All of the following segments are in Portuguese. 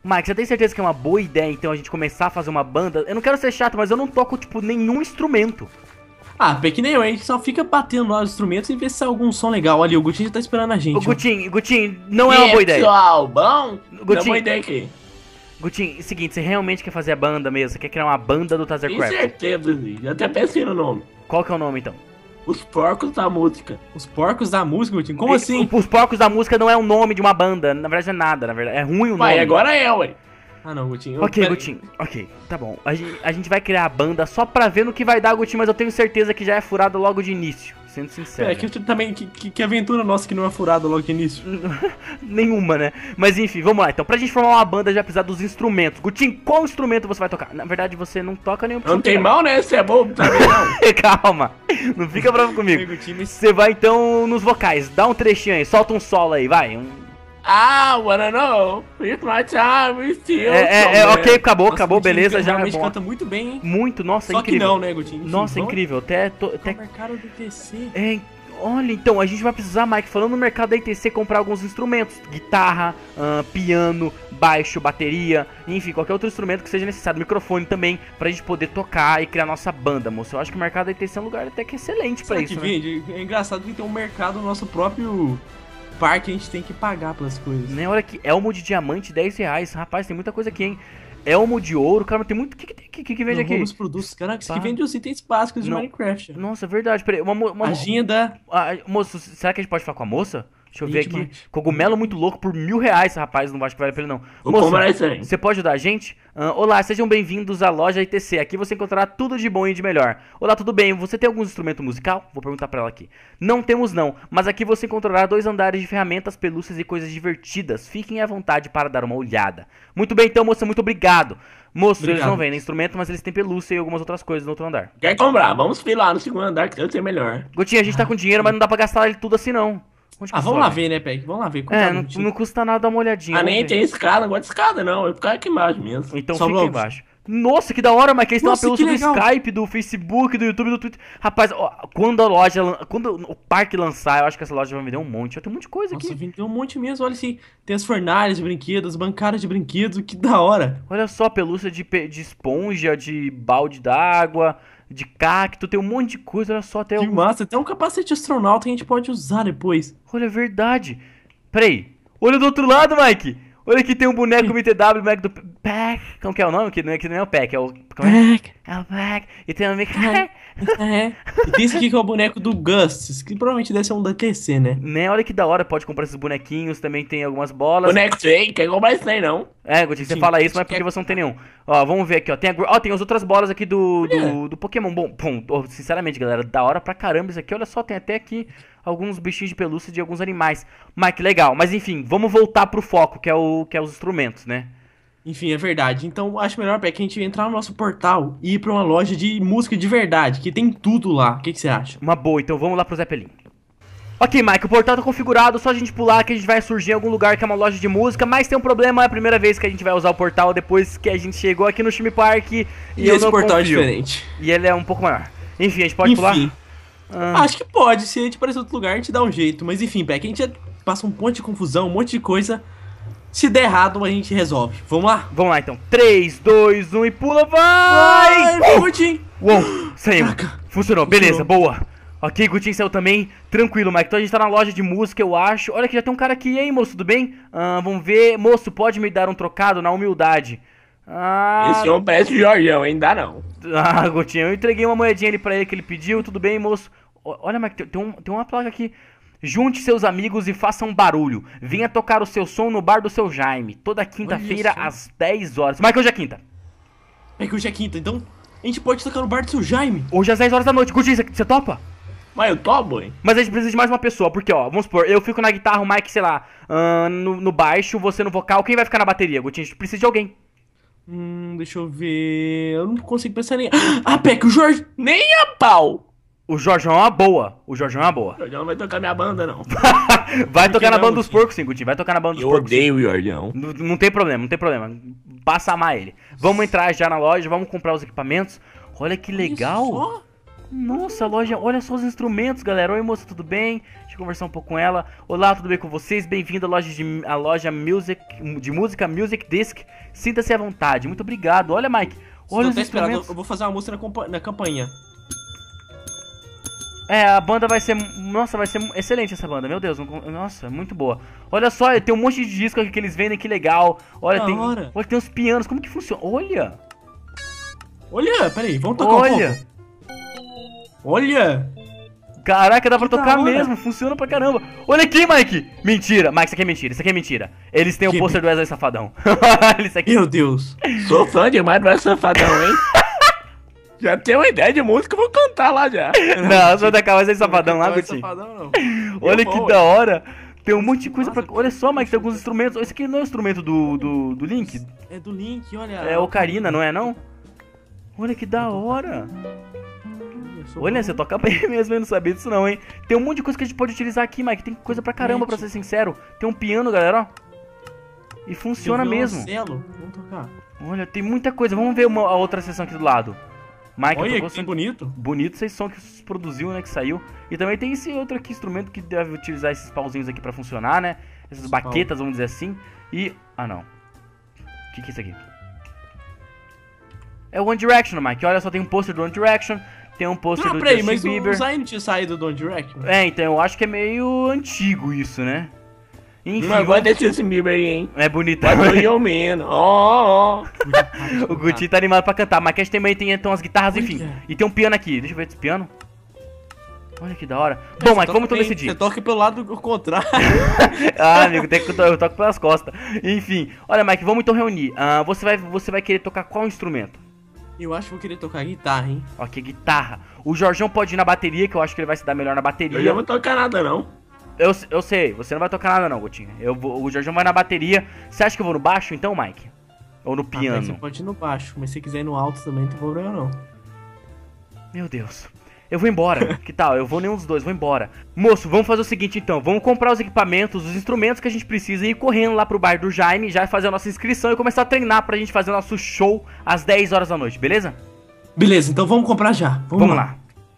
Mike, você tem certeza que é uma boa ideia, então, a gente começar a fazer uma banda? Eu não quero ser chato, mas eu não toco, tipo, nenhum instrumento. Ah, que nem eu, a gente só fica batendo lá os instrumentos e vê se sai algum som legal. Ali, o Gutinho já tá esperando a gente. Ô, Gutinho, não é uma boa ideia. Pessoal, bom? Não é Gutinho, boa ideia aqui. Gutinho, é o seguinte, você realmente quer fazer a banda mesmo? Você quer criar uma banda do Com Tazercraft? certeza, Ziz. Eu até pensei no nome. Qual que é o nome, então? Os Porcos da Música. Os porcos da música, Gutinho? Como assim? Os Porcos da Música não é o nome de uma banda, na verdade é nada, na verdade. É ruim o nome. Vai, agora é, ué. Ah, não, Gutinho. Ok, Gutinho, ok, tá bom. A gente vai criar a banda só pra ver no que vai dar, Gutinho, mas eu tenho certeza que já é furado logo de início, sendo sincero. É, que também, que aventura nossa que não é furada logo de início. Nenhuma, né? Mas enfim, vamos lá. Então, pra gente formar uma banda, já precisa dos instrumentos. Gutinho, qual instrumento você vai tocar? Na verdade, você não toca nenhum. Não tem mal, né? Você é bobo também, não. Calma, não fica bravo comigo. Gutinho, Você vai então nos vocais, dá um trechinho aí, solta um solo aí, vai. Ah, wanna know. It's my time, still. Ok, acabou, Nossa, acabou, Gutinho beleza, já é realmente bom. canta muito bem, hein? Muito, nossa, Só incrível. que não, né, Gutinho? Enfim, Nossa, vamos incrível, até... mercado do TC. Olha, então, a gente vai precisar, Mike, falando no mercado da ITC, comprar alguns instrumentos. Guitarra, piano, baixo, bateria, enfim, qualquer outro instrumento que seja necessário. Microfone também, pra gente poder tocar e criar nossa banda, moço. Eu acho que o mercado da ITC é um lugar até que excelente pra Será isso, que né? vende? É engraçado que tem um mercado no nosso próprio parque, a gente tem que pagar pelas coisas. Né, olha aqui, elmo de diamante, R$10. Rapaz, tem muita coisa aqui, hein? Elmo de ouro, cara, tem muito... O que vende aqui? Os produtos, caraca, isso Pá. aqui vende os itens básicos de Não. Minecraft. Nossa, verdade, peraí, uma Agenda. moço, será que a gente pode falar com a moça? Deixa eu ver aqui. Mate. Cogumelo muito louco por R$1.000, rapaz, não acho que vale a pena não. Vou Moça, comprar isso aí. você pode ajudar a gente? Olá, sejam bem-vindos à loja ITC. Aqui você encontrará tudo de bom e de melhor. Olá, tudo bem? Você tem algum instrumento musical? Vou perguntar pra ela aqui. Não temos não, mas aqui você encontrará 2 andares de ferramentas, pelúcias e coisas divertidas. Fiquem à vontade para dar uma olhada. Muito bem então, moça, muito obrigado. Moço, eles Obrigado. não vendem instrumento, mas eles têm pelúcia e algumas outras coisas no outro andar. Quer comprar? Vamos filar no segundo andar que deve ser melhor. Gotinha, a gente tá com dinheiro, mas não dá pra gastar ele tudo assim não. Onde que Ah, vamos sobra? lá ver, né, Peck? Vamos lá ver. É, Cuidado, não, Gutinho. não custa nada dar uma olhadinha. Ah, vamos nem ver. tem escada, não gosto de escada não. Eu vou ficar aqui embaixo mesmo. Então Só fica logo. embaixo. Nossa, que da hora, Mike. Eles têm uma Nossa, pelúcia do que legal. Skype, do Facebook, do YouTube, do Twitter. Rapaz, ó, quando o parque lançar, eu acho que essa loja vai vender um monte. Tem um monte de coisa Nossa, aqui. vendeu um monte mesmo. Olha assim, tem as fornalhas de brinquedos, bancárias de brinquedos, que da hora. Olha só, pelúcia de esponja, de balde d'água, de cacto, tem um monte de coisa. Olha só, até Que alguns... massa, tem um capacete astronauta que a gente pode usar depois. Olha, é verdade. Peraí, olha do outro lado, Mike. Olha aqui, tem um boneco MTW, Mac do Pack. Como que é o nome? Que não é o Pack, é o... como é? Peck. É o Pack. E tem um Mac... É. E tem esse aqui que é o boneco do Gus, que provavelmente deve ser um da TC, né? Né, olha que da hora, pode comprar esses bonequinhos, também tem algumas bolas. Boneco feio, quer comprar isso aí não. É, Gutinho, você Sim, fala isso, mas é quer- porque você não tem nenhum. Ó, vamos ver aqui, ó. Tem as outras bolas aqui do Pokémon. Bom, sinceramente, galera, da hora pra caramba isso aqui. Olha só, tem até aqui alguns bichinhos de pelúcia de alguns animais. Mike, legal. Mas enfim, vamos voltar pro foco, que é os instrumentos, né? Enfim, é verdade. Então acho melhor, Peck, a gente entrar no nosso portal e ir pra uma loja de música de verdade, que tem tudo lá. O que você acha? Uma boa, então vamos lá pro Zeppelin. Ok, Mike, o portal tá configurado, só a gente pular que a gente vai surgir em algum lugar que é uma loja de música, mas tem um problema, é a primeira vez que a gente vai usar o portal depois que a gente chegou aqui no Shime Park e eu esse não portal é confio. diferente. E ele é um pouco maior. Enfim, a gente pode pular? Enfim. Ah. Acho que pode, se a gente aparecer em outro lugar, a gente dá um jeito. Mas enfim, Peck, a gente passa um monte de confusão, um monte de coisa. Se der errado, a gente resolve. Vamos lá? Vamos lá então. 3, 2, 1 e pula, vai! Vai, Gutinho! Uou, saímos. Caraca. Funcionou, Funcionou. beleza, boa. Ok, Gutinho saiu também. Tranquilo, Mike. Então a gente tá na loja de música, eu acho. Olha que já tem um cara aqui, e aí, moço, tudo bem? Vamos ver. Moço, pode me dar um trocado na humildade? Esse homem parece o Jorgão, ainda não. Gutinho, eu entreguei uma moedinha ali pra ele que ele pediu. Tudo bem, moço? Olha, Mike, tem uma placa aqui. Junte seus amigos e faça um barulho. Venha tocar o seu som no bar do seu Jaime. Toda quinta-feira só. às 10 horas. Mike, hoje é quinta. Peck, hoje é quinta, então a gente pode tocar no bar do seu Jaime. Hoje às 10 horas da noite. Gutinho, você topa? Mas eu topo, hein? Mas a gente precisa de mais uma pessoa, porque ó, vamos supor, eu fico na guitarra, o Mike, sei lá, no baixo, você no vocal, quem vai ficar na bateria? Gutinho, a gente precisa de alguém. Deixa eu ver. Eu não consigo pensar nem. Ah, Peck, o Jorge. Nem a pau. O Jorjão é uma boa, o Jorjão é uma boa. O Jorgão não vai tocar minha banda, não. Vai tocar na não, banda dos Gutinho? porcos sim, Gutinho, vai tocar na banda dos Eu porcos sim. odeio o Jorgão. Não tem problema, não tem problema. Passa a amar ele. Vamos entrar já na loja, vamos comprar os equipamentos. Olha que legal. Só? Nossa, a loja, olha só os instrumentos, galera. Oi, moça, tudo bem? Deixa eu conversar um pouco com ela. Olá, tudo bem com vocês? Bem-vindo à loja de música Music Disc. Sinta-se à vontade. Muito obrigado. Olha, Mike. Olha os instrumentos. Eu vou fazer uma música na campanha. É, a banda vai ser... Nossa, vai ser excelente essa banda. Meu Deus, nossa, muito boa. Olha só, tem um monte de disco aqui que eles vendem, que legal. Olha, olha, tem uns pianos. Como que funciona? Olha. Olha, peraí, vamos tocar um pouco. Olha. Caraca, dá pra tocar mesmo, funciona pra caramba. Olha aqui, Mike. Mentira, Mike, isso aqui é mentira, isso aqui é mentira. Eles têm o pôster do Wesley Safadão. Olha isso aqui. Meu Deus. Sou fã demais do Wesley Safadão, hein? Já tenho uma ideia de música, vou cantar lá já. Não, só tacar Wesley Safadão lá, Gutinho. Olha que da hora. Tem um monte de coisa pra... Olha só, Mike, tem alguns instrumentos. Esse aqui não é o instrumento do Link? É do Link, olha. É Ocarina, não é não? Olha que da hora. Olha, você toca bem mesmo, eu não sabia disso não, hein? Tem um monte de coisa que a gente pode utilizar aqui, Mike. Tem coisa pra caramba, pra ser sincero. Tem um piano, galera, ó. E funciona mesmo. Vamos tocar. Olha, tem muita coisa. Vamos ver a outra seção aqui do lado. Mike, olha, que bonito. Bonito esse som que produziu, né, que saiu. E também tem esse outro aqui, instrumento que deve utilizar esses pauzinhos aqui pra funcionar, né? Essas baquetas, vamos dizer assim. E... Ah, não. O que é isso aqui? É o One Direction, Mike. Olha só, tem um pôster do One Direction. Tem um pôster do Justin Bieber. Mas o Zayn tinha saído do One Direction. É, então eu acho que é meio antigo isso, né? Enfim, não gosto desse Justin Bieber aí, hein? É bonito. O Gutinho tá animado pra cantar. Mas que também tem então as guitarras, enfim. E tem um piano aqui. Deixa eu ver esse piano. Olha que da hora. Bom, Mike, vamos então decidir. Você toca pelo lado contrário. Ah, amigo, eu toco pelas costas. Enfim, olha, Mike, vamos então reunir. Você vai querer tocar qual instrumento? Eu acho que vou querer tocar guitarra, hein? Ok, guitarra. O Jorjão pode ir na bateria, que eu acho que ele vai se dar melhor na bateria. Eu não vou tocar nada, não. Eu sei, você não vai tocar nada não, Gutinho. O Jorjão vai na bateria. Você acha que eu vou no baixo então, Mike? Ou no piano? Você pode ir no baixo, mas se quiser ir no alto também, não tem problema não. Meu Deus. Eu vou embora. Que tal? Eu vou nenhum dos dois, vou embora. Moço, vamos fazer o seguinte então. Vamos comprar os equipamentos, os instrumentos que a gente precisa e ir correndo lá pro bar do Jaime, já fazer a nossa inscrição e começar a treinar pra gente fazer o nosso show às 10 horas da noite, beleza? Beleza, então vamos comprar já. Vamos lá.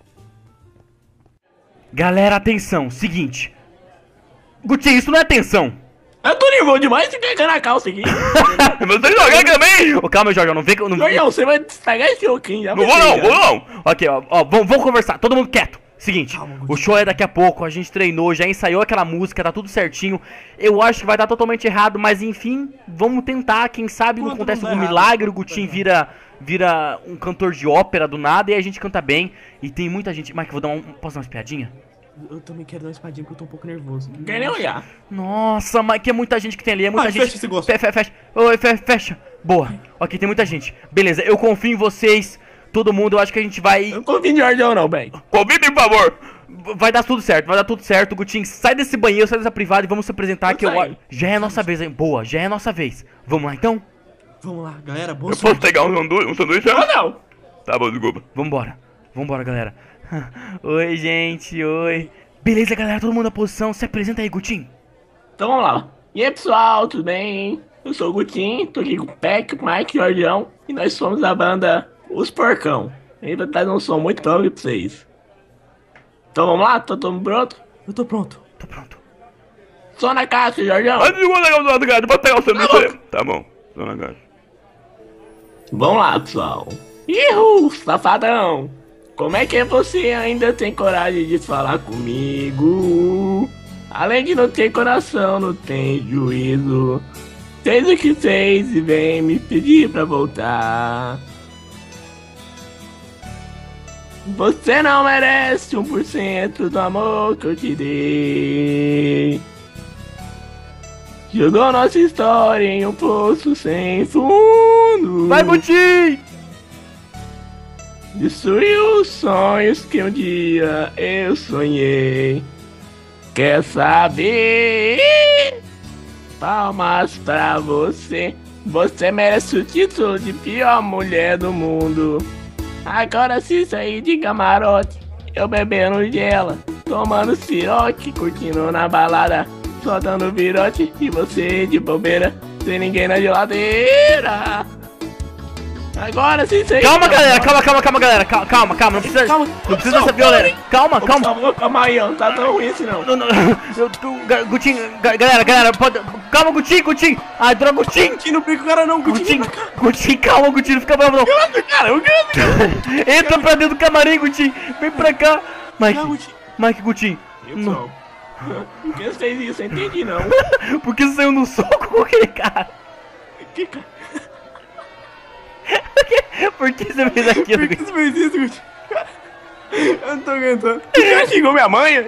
Galera, atenção, seguinte. Gutinho, isso não é atenção. Eu tô nervoso demais e quer na calça aqui. Mas você jogar também! Ô, calma, Jorge, não vem... Jorge, você vai estragar esse joguinho. Não vou não. Ok, ó, vamos conversar, todo mundo quieto. Seguinte, o show é daqui a pouco, a gente treinou, já ensaiou aquela música, tá tudo certinho. Eu acho que vai dar totalmente errado, mas enfim, vamos tentar, quem sabe não acontece algum milagre, o Gutinho vira um cantor de ópera do nada e a gente canta bem. E tem muita gente... Mike, posso dar uma espiadinha? Eu também quero dar uma espadinha porque eu tô um pouco nervoso. Não quer nem olhar. Nossa, mas que é muita gente que tem ali, é muita gente. Fecha esse gosto. Fecha. Oi, fecha. Boa. Ok, tem muita gente. Beleza, eu confio em vocês. Todo mundo, eu acho que a gente vai... Eu não confio em Jorgeão não, bem. Convide, por favor. Vai dar tudo certo, Gutinho. Sai desse banheiro, sai dessa privada e vamos se apresentar que já é a nossa vez, hein? Boa, já é a nossa vez. Vamos lá, então? Vamos lá, galera, boa sorte. Eu posso pegar um sanduíche? Não. Tá bom, desculpa. Vambora, galera. Oi, gente, oi. Beleza, galera, todo mundo na posição. Se apresenta aí, Gutinho. Então vamos lá. E aí, pessoal, tudo bem? Eu sou o Gutinho, tô aqui com o Peck, o Mike e o Jorgeão. E nós somos da banda Os Porcão. E vai trazer um som muito top pra vocês. Então vamos lá? Tá todo mundo pronto? Eu tô pronto. Só na caixa, Jorgeão. Tá bom, só na caixa. Vamos lá, pessoal. Ihu, safadão. Como é que você ainda tem coragem de falar comigo? Além de não ter coração, não tem juízo. Fez o que fez e vem me pedir pra voltar. Você não merece 1% do amor que eu te dei. Jogou nossa história em um poço sem fundo. Vai, Gutinho! Destruiu os sonhos que um dia eu sonhei. Quer saber? Palmas pra você. Você merece o título de pior mulher do mundo. Agora se sair de camarote, eu bebendo gela, tomando siroque, curtindo na balada, só dando virote e você de bobeira, sem ninguém na geladeira. Agora sim, sei. Calma, galera, calma, galera. Calma, não precisa. Calma. Não precisa dessa violência. Calma. Por favor, calma aí, ó. Não tá tão ruim assim, não. Não. Gutinho, galera, pode. Calma, Gutinho. Ai, droga, Gutinho. Gutinho, não pica o cara não, Gutinho. Gutinho, calma, Gutinho, não fica bravo não. Cara, eu ganho. Entra pra dentro do camarim, Gutinho. Vem pra cá. Não, Gutinho. Mike, Gutinho. E pessoal? Por que você fez isso? Eu entendi, não. Por que você saiu no soco com aquele cara? Que cara? Por que você fez aquilo? Por que você fez isso, Gutinho? Eu não tô aguentando. O cara xingou minha mãe?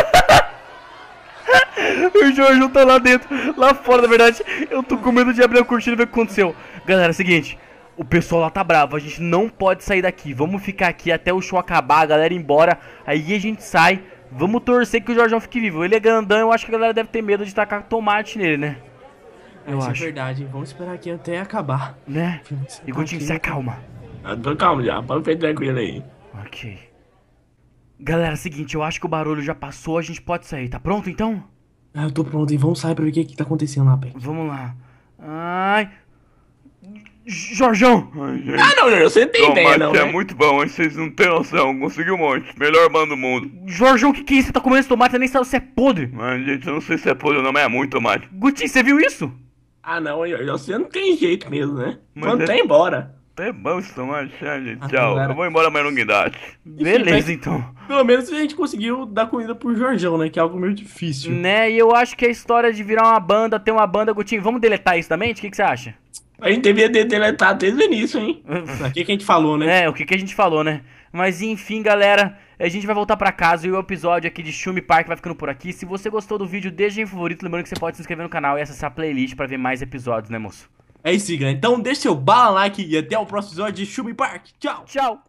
O Jorge tá lá dentro, lá fora, na verdade. Eu tô com medo de abrir a cortina e ver o que aconteceu. Galera, é o seguinte, o pessoal lá tá bravo, a gente não pode sair daqui. Vamos ficar aqui até o show acabar, a galera ir embora. Aí a gente sai, vamos torcer que o Jorjão fique vivo. Ele é grandão, eu acho que a galera deve ter medo de tacar tomate nele, né? Eu Isso acho. é verdade, hein? Vamos esperar aqui até acabar. Né? E Gutinho, se acalma. Eu tô calmo já, pode ficar tranquilo aí. Ok. Galera, é o seguinte, eu acho que o barulho já passou, a gente pode sair. Tá pronto então? Ah, eu tô pronto, hein? Vamos sair pra ver o que tá acontecendo lá, Beck. Vamos lá. Ai. Jorjão! Ah, não, você não tem ideia, não, é né? muito bom, hein? Vocês não têm noção. Consegui um monte. Melhor banda do mundo. Jorjão, o que é isso? Você tá comendo esse tomate, você nem sabe se é podre. Mas, gente, eu não sei se é podre ou não, mas é muito tomate. Gutinho, você viu isso? Ah, não, você não tem jeito mesmo, né? Mas Quando é- tá embora. É bom esse tomate, né, gente? Ah, Tchau. galera. Eu vou embora amanhã no guindaste. Beleza, então. Pelo menos a gente conseguiu dar comida pro Jorjão, né? Que é algo meio difícil. Né, e eu acho que a história de virar uma banda, ter uma banda, Gutinho, vamos deletar isso da mente? O que você acha? A gente devia ter deletado desde o início, hein? Aqui que a gente falou, né? É, o que a gente falou, né? Mas enfim, galera, a gente vai voltar pra casa e o episódio aqui de Shumi Park vai ficando por aqui. Se você gostou do vídeo, deixa em favorito, lembrando que você pode se inscrever no canal e acessar a playlist pra ver mais episódios, né, moço? É isso, galera. Então deixa seu bala like e até o próximo episódio de Shumi Park. Tchau! Tchau!